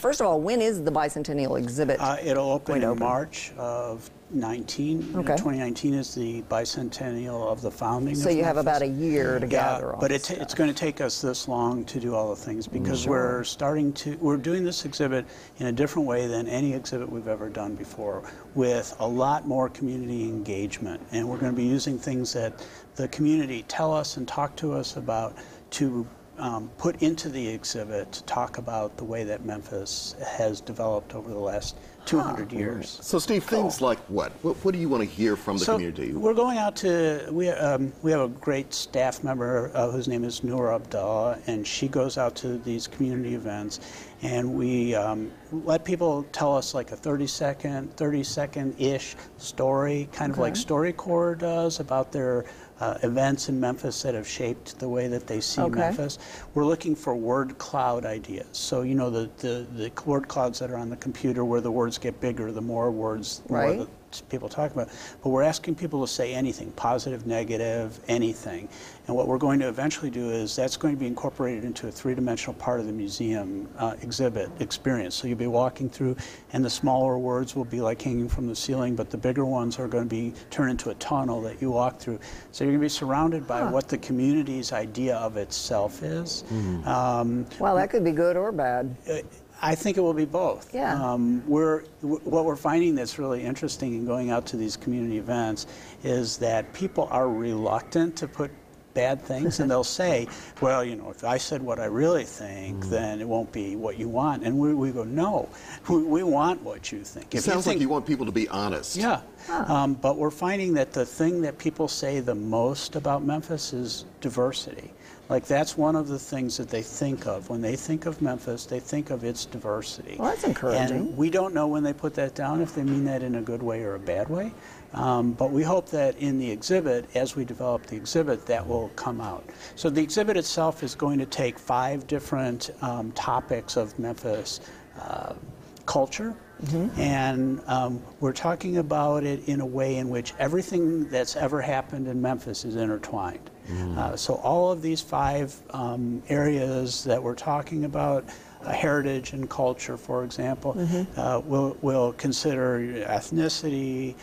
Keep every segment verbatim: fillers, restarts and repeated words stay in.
first of all, when is the Bicentennial exhibit? Uh, it'll open in open? March of nineteen. Okay. twenty nineteen is the Bicentennial of the founding. So of you have Memphis. about a year to yeah, gather on but this it stuff. it's going to take us this long to do all the things because Sure. we're starting to, we're doing this exhibit in a different way than any exhibit we've ever done before, with a lot more community engagement. And we're going to be using things that the community tell us and talk to us about to Um, put into the exhibit to talk about the way that Memphis has developed over the last two hundred huh. years. So, Steve, Cool. things like what? what? What do you want to hear from the so community? We're going out to, we, um, we have a great staff member uh, whose name is Noor Abdallah, and she goes out to these community events, and we um, let people tell us like a thirty second, thirty second-ish story, kind okay. of like StoryCorps does, about their Uh, events in Memphis that have shaped the way that they see okay. Memphis. We're looking for word cloud ideas. So, you know, the, the, the word clouds that are on the computer where the words get bigger, the more words, the right. more the people talk about. But we're asking people to say anything, positive, negative, anything. And what we're going to eventually do is that's going to be incorporated into a three-dimensional part of the museum uh, exhibit experience. So you'll be walking through, and the smaller words will be like hanging from the ceiling, but the bigger ones are going to be turned into a tunnel that you walk through. So you're going to be surrounded by huh. what the community's idea of itself is. Mm-hmm. um, well, that could be good or bad. I think it will be both. Yeah. Um, we're, what we're finding that's really interesting in going out to these community events is that people are reluctant to put bad things, and they'll say, well, you know, if I said what I really think, mm. then it won't be what you want. And we, we go, no, we, we want what you think. It if sounds you think, like you want people to be honest. Yeah, huh. um, but we're finding that the thing that people say the most about Memphis is diversity. Like, that's one of the things that they think of. When they think of Memphis, they think of its diversity. Well, that's encouraging. And we don't know when they put that down, if they mean that in a good way or a bad way. Um, but we hope that in the exhibit, as we develop the exhibit, that will come out. So the exhibit itself is going to take five different um, topics of Memphis uh, culture. Mm-hmm. And um, we're talking about it in a way in which everything that's ever happened in Memphis is intertwined. Mm. Uh, so all of these five um, areas that we're talking about, uh, heritage and culture, for example, mm-hmm. uh, we'll, we'll consider ethnicity,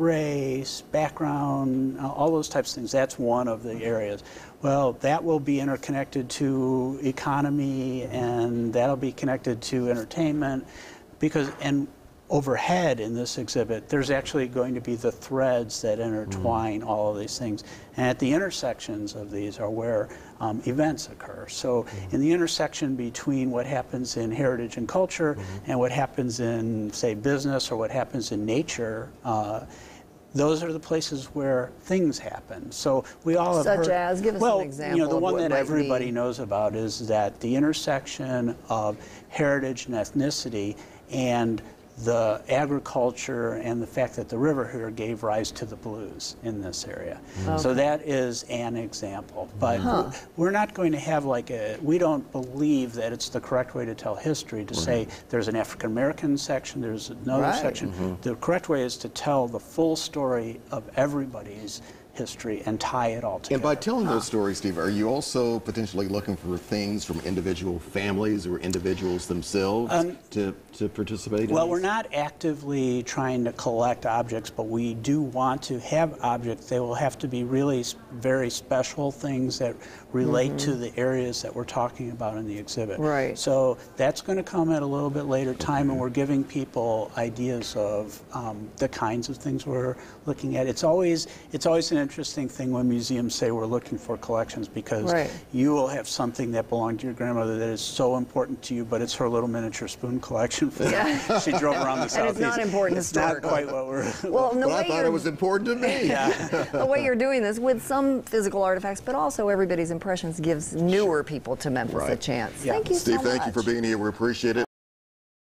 race, background, uh, all those types of things. That's one of the areas. Well, that will be interconnected to economy, and that'll be connected to entertainment. Because, and overhead in this exhibit, there's actually going to be the threads that intertwine mm. all of these things. And at the intersections of these are where um, events occur. So mm. in the intersection between what happens in heritage and culture mm-hmm. and what happens in, say, business or what happens in nature, uh, those are the places where things happen. So we all have Such heard, as, give us well, an example. you know, the of one what that might everybody be. knows about is that the intersection of heritage and ethnicity and the agriculture and the fact that the river here gave rise to the blues in this area. Okay. So that is an example. But huh. we're not going to have like a, we don't believe that it's the correct way to tell history to right. say there's an African American section, there's another right. section. Mm-hmm. The correct way is to tell the full story of everybody's history and tie it all together. And by telling those stories, Steve, are you also potentially looking for things from individual families or individuals themselves um, to, to participate in Well, these? We're not actively trying to collect objects, but we do want to have objects. They will have to be really very special things that relate mm-hmm. to the areas that we're talking about in the exhibit. Right. So that's going to come at a little bit later time, and we're giving people ideas of um, the kinds of things we're looking at. It's always, it's always an interesting thing when museums say we're looking for collections, because right. you will have something that belonged to your grandmother that is so important to you, but it's her little miniature spoon collection. For yeah. She drove around the southeast. And it's not important It's not quite what we're... Well, the but way I thought it was important to me. Yeah. The way you're doing this with some physical artifacts, but also everybody's impressions gives newer people to Memphis right. a chance. Yeah. Thank you Steve, so much. thank you for being here. We appreciate it.